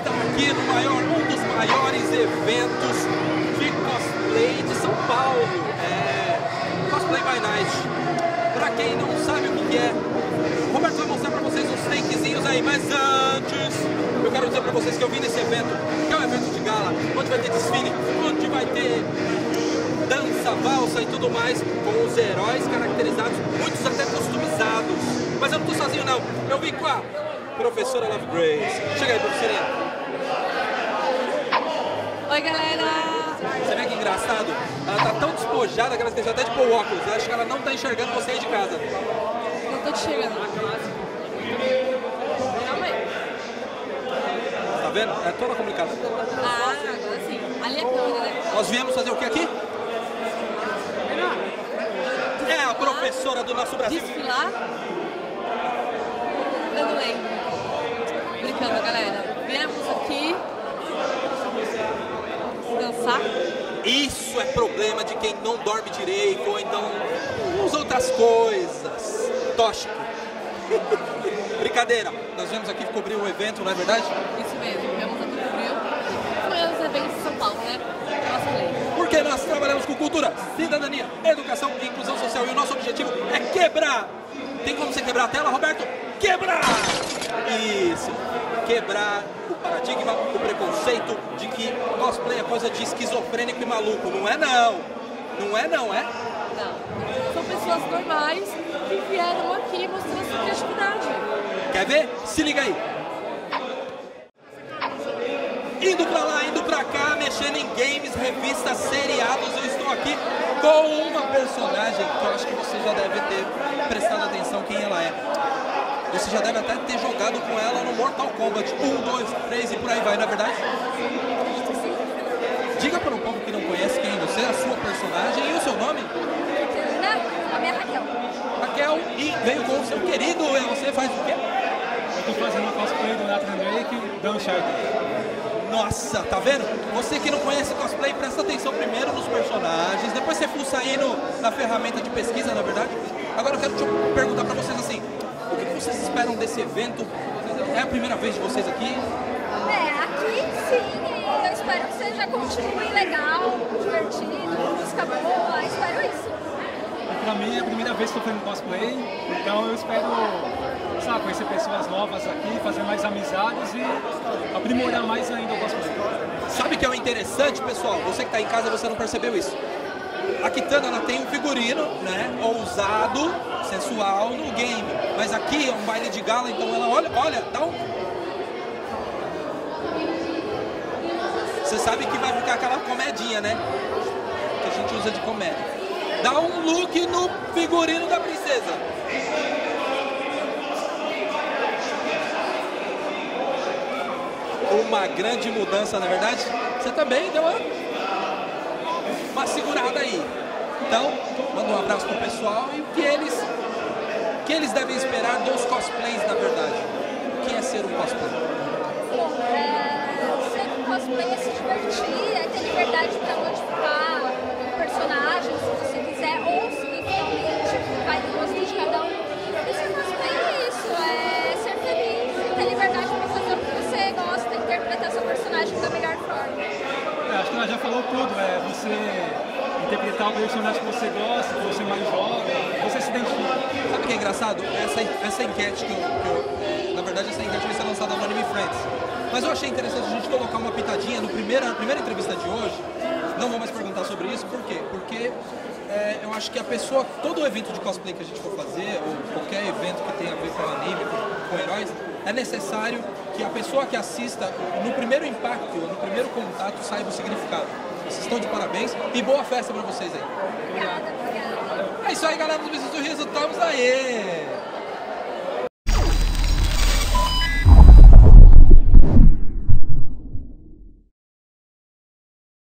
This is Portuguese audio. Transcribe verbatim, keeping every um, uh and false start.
está aqui no maior, um dos maiores eventos de cosplay de São Paulo. É Cosplay by Night. Pra quem não sabe o que é, o Roberto vai mostrar pra vocês uns takezinhos aí, mas antes eu quero dizer pra vocês que eu vim nesse evento, que é um evento de gala, onde vai ter desfile, onde vai ter dança, valsa e tudo mais, com os heróis caracterizados, muitos até customizados. Mas eu não tô sozinho não, eu vim com a professora Love Grace. Chega aí, professorinha. Oi, galera! Você vê que engraçado? Ela tá tão despojada que ela esqueceu até de pôr óculos. Eu acho que ela não tá enxergando você aí de casa. Não tô te enxergando. Calma aí. Tá vendo? É toda complicada. Ah, agora sim. Ali é a câmera, né? Nós viemos fazer o que aqui? É a professora do nosso Brasil. Desfilar? Eu não lembro. Brincando, galera. Viemos aqui dançar. Isso é problema de quem não dorme direito ou então usa outras coisas. Tóxico. Brincadeira. Nós viemos aqui cobrir o evento, não é verdade? Isso mesmo. Viemos aqui no Rio. Foi os eventos de São Paulo, né? Cosplay. Porque nós trabalhamos com cultura, cidadania, educação e inclusão social. E o nosso objetivo é quebrar. Tem como você quebrar a tela, Roberto? Quebrar! Isso. Quebrar o paradigma, o preconceito de que cosplay é coisa de esquizofrênico e maluco. Não é não. Não é não, é? Não. São pessoas normais que vieram aqui mostrar sua criatividade. Quer ver? Se liga aí. Indo pra lá, indo pra cá, mexendo em games, revistas, seriados, eu estou aqui com uma personagem que eu acho que você já deve ter prestado atenção quem ela é. Você já deve até ter jogado com ela no Mortal Kombat um, dois, três e por aí vai, não é verdade? Diga para um povo que não conhece quem é você, a sua personagem e o seu nome. A minha Raquel. Raquel, e veio com o seu querido, e você faz o quê? Eu tô fazendo uma cosplay do Nathan Drake, da Uncharted. Nossa, tá vendo? Você que não conhece cosplay, presta atenção primeiro nos personagens, depois você fuça aí no, na ferramenta de pesquisa, na verdade. Agora eu quero te perguntar pra vocês assim, o que vocês esperam desse evento? É a primeira vez de vocês aqui? É, aqui sim, e eu espero que seja continue legal, divertido, música boa, espero isso. Pra mim é a primeira vez que eu tô fazendo cosplay, então eu espero, sabe, conhecer pessoas novas aqui, fazer mais amizades e aprimorar mais ainda o cosplay. Sabe o que é o interessante, pessoal? Você que tá em casa, você não percebeu isso. A Kitana, ela tem um figurino, né, ousado, sensual no game, mas aqui é um baile de gala, então ela, olha, olha, dá um... Você sabe que vai ficar aquela comedinha, né, que a gente usa de comédia. Dá um look no figurino da princesa. Uma grande mudança, na verdade. Você também deu uma, uma segurada aí. Então, manda um abraço pro pessoal e o que eles, que eles devem esperar dos cosplays, na verdade. O que é ser um cosplay? Bom, é, ser um cosplay é se divertir, é ter liberdade para modificar o personagem, se você quiser, ou se realmente vai no gosto de cada um. E ser cosplay é isso, é ser feliz, ter liberdade para fazer o que você gosta, interpretar seu personagem da melhor forma. É, acho que ela já falou tudo, é você interpretar o personagem que você gosta, que você mais joga, você se identifica. Sabe o que é engraçado? Essa, essa enquete que eu, que eu... Na verdade, essa enquete vai ser lançada no Anime Friends. Mas eu achei interessante a gente colocar uma pitadinha no primeira, na primeira entrevista de hoje. Não vou mais perguntar sobre isso, por quê? Porque é, eu acho que a pessoa, todo evento de cosplay que a gente for fazer, ou qualquer evento que tenha a ver com anime, com, com heróis, é necessário que a pessoa que assista, no primeiro impacto, no primeiro contato, saiba o significado. Vocês estão de parabéns e boa festa pra vocês aí. Obrigada, obrigada. É isso aí, galera do Business do Riso, estamos aí!